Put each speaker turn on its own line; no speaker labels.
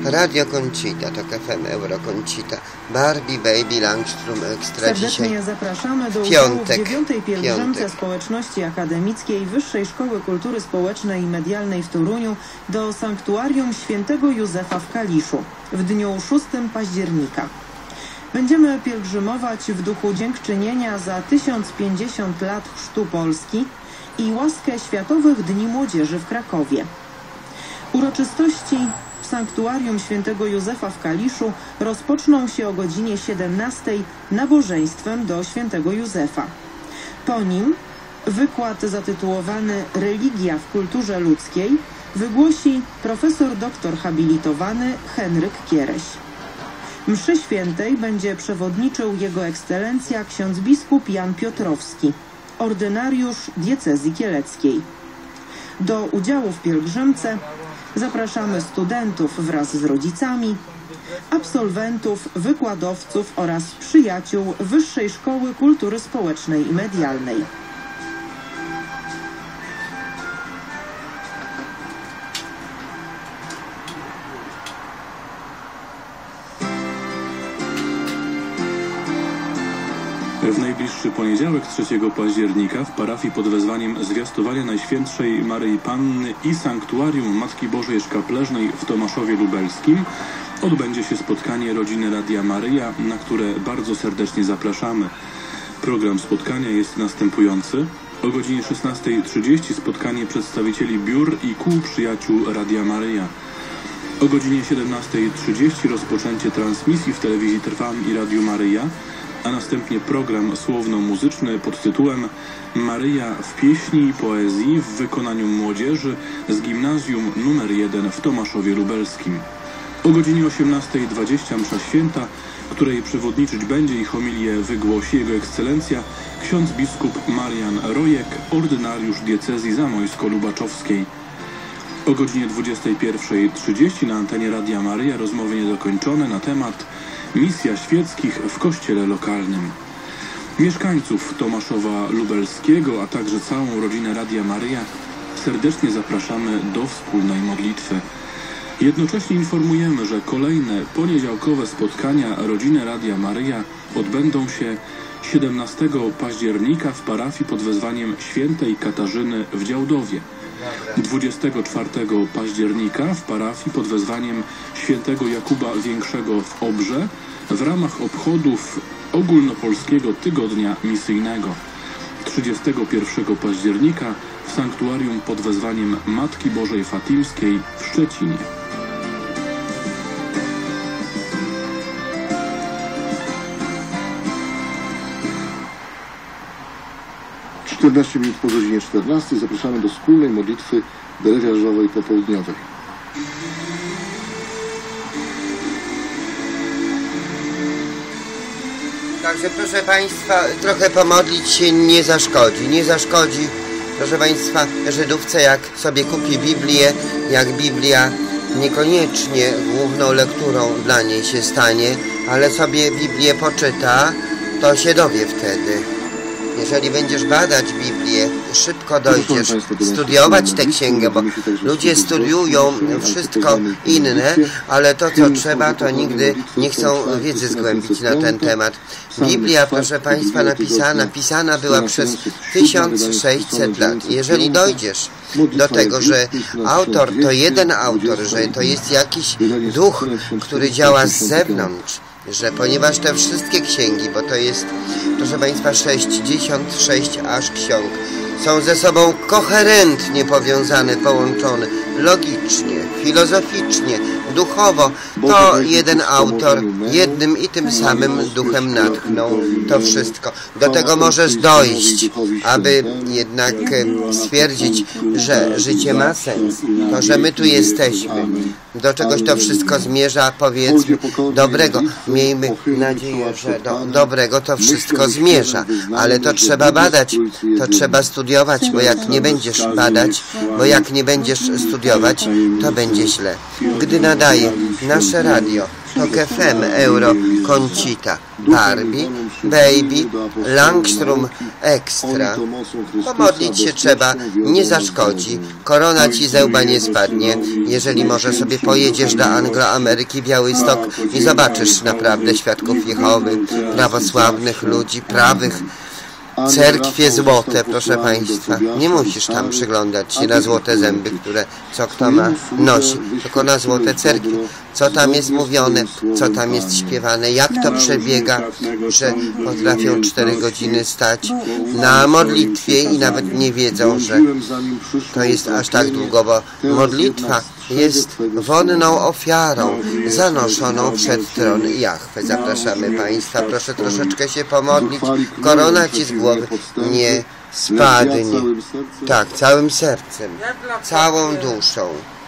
Radio Conchita, to FM Euro Conchita, Barbie, Baby, Langstrom Extra.
Serdecznie
dzisiaj
zapraszamy do udziału w 9. pielgrzymce Społeczności Akademickiej Wyższej Szkoły Kultury Społecznej i Medialnej w Toruniu do Sanktuarium Świętego Józefa w Kaliszu w dniu 6 października. Będziemy pielgrzymować w duchu dziękczynienia za 1050 lat chrztu Polski i łaskę Światowych Dni Młodzieży w Krakowie. Uroczystości w Sanktuarium Świętego Józefa w Kaliszu rozpoczną się o godzinie 17 nabożeństwem do Świętego Józefa. Po nim wykład zatytułowany Religia w kulturze ludzkiej wygłosi profesor doktor habilitowany Henryk Kiereś. Mszy świętej będzie przewodniczył Jego Ekscelencja ksiądz biskup Jan Piotrowski, ordynariusz diecezji kieleckiej. Do udziału w pielgrzymce zapraszamy studentów wraz z rodzicami, absolwentów, wykładowców oraz przyjaciół Wyższej Szkoły Kultury Społecznej i Medialnej.
W najbliższy poniedziałek 3 października w parafii pod wezwaniem Zwiastowania Najświętszej Maryi Panny i Sanktuarium Matki Bożej Szkapleżnej w Tomaszowie Lubelskim odbędzie się spotkanie rodziny Radia Maryja, na które bardzo serdecznie zapraszamy. Program spotkania jest następujący. O godzinie 16:30 spotkanie przedstawicieli biur i kół przyjaciół Radia Maryja. O godzinie 17:30 rozpoczęcie transmisji w telewizji Trwam i Radiu Maryja, a następnie program słowno-muzyczny pod tytułem Maryja w pieśni i poezji w wykonaniu młodzieży z gimnazjum nr 1 w Tomaszowie Lubelskim. O godzinie 18:20 msza święta, której przewodniczyć będzie i homilię wygłosi Jego Ekscelencja ksiądz biskup Marian Rojek, ordynariusz diecezji zamojsko-lubaczowskiej. O godzinie 21:30 na antenie Radia Maryja rozmowy niedokończone na temat Misja świeckich w kościele lokalnym. Mieszkańców Tomaszowa Lubelskiego, a także całą rodzinę Radia Maryja serdecznie zapraszamy do wspólnej modlitwy. Jednocześnie informujemy, że kolejne poniedziałkowe spotkania rodziny Radia Maryja odbędą się 17 października w parafii pod wezwaniem Świętej Katarzyny w Działdowie. 24 października w parafii pod wezwaniem Świętego Jakuba Większego w Obrze w ramach obchodów Ogólnopolskiego Tygodnia Misyjnego. 31 października w sanktuarium pod wezwaniem Matki Bożej Fatimskiej w Szczecinie.
W 14 minut po godzinie 14 zapraszamy do wspólnej modlitwy derewiarzowej popołudniowej.
Także proszę Państwa, trochę pomodlić się nie zaszkodzi. Nie zaszkodzi, proszę Państwa, Żydówce, jak sobie kupi Biblię, jak Biblia niekoniecznie główną lekturą dla niej się stanie, ale sobie Biblię poczyta, to się dowie wtedy. Jeżeli będziesz badać Biblię, szybko dojdziesz, studiować tę księgę, bo ludzie studiują wszystko inne, ale to, co trzeba, to nigdy nie chcą wiedzy zgłębić na ten temat. Biblia, proszę Państwa, napisana była przez 1600 lat. Jeżeli dojdziesz do tego, że autor to jeden autor, że to jest jakiś duch, który działa z zewnątrz, że ponieważ te wszystkie księgi, bo to jest, proszę Państwa, 66 aż ksiąg, są ze sobą koherentnie powiązane, połączone, logicznie, filozoficznie, duchowo, to jeden autor jednym i tym samym duchem natchnął to wszystko. Do tego możesz dojść, aby jednak stwierdzić, że życie ma sens, to, że my tu jesteśmy. Do czegoś to wszystko zmierza, powiedzmy, dobrego. Miejmy nadzieję, że do dobrego to wszystko zmierza, ale to trzeba badać, to trzeba studiować, bo jak nie będziesz badać, bo jak nie będziesz studiować, to będzie źle. Gdy nadaje nasze radio Tok FM, Euro, Concita, Barbie, Baby, Langstrom Extra. Pomodlić się trzeba, nie zaszkodzi. Korona ci ze łba nie spadnie. Jeżeli może sobie pojedziesz do Angloameryki, Białystok i zobaczysz naprawdę świadków Jehowy, prawosławnych ludzi, prawych. Cerkwie złote, proszę Państwa. Nie musisz tam przyglądać się na złote zęby, które co kto ma nosi, tylko na złote cerkwie. Co tam jest mówione, co tam jest śpiewane, jak to przebiega, że potrafią 4 godziny stać na modlitwie i nawet nie wiedzą, że to jest aż tak długo, bo modlitwa jest wonną ofiarą zanoszoną przed tron Jahwe. Zapraszamy Państwa, proszę troszeczkę się pomodlić. Korona ci z głowy nie spadnie. Tak, całym sercem, całą duszą.